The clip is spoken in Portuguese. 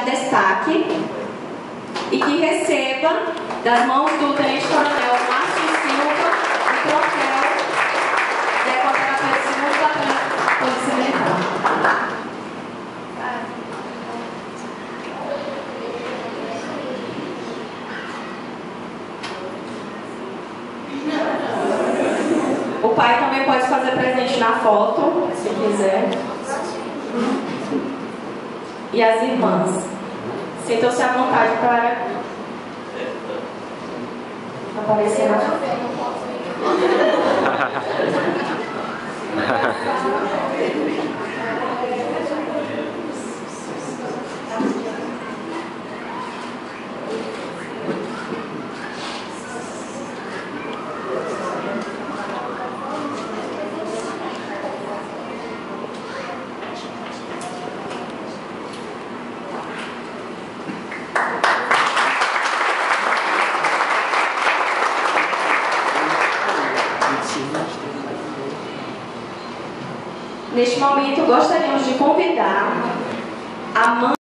destaque e que receba das mãos do Tenente-Coronel Márcio Silva o troféu de ecoterapeuta segundo da Polícia Militar. O pai também pode fazer presente na foto, se quiser. E as irmãs. Sintam-se à vontade para aparecer na foto. Neste momento, gostaríamos de convidar a mãe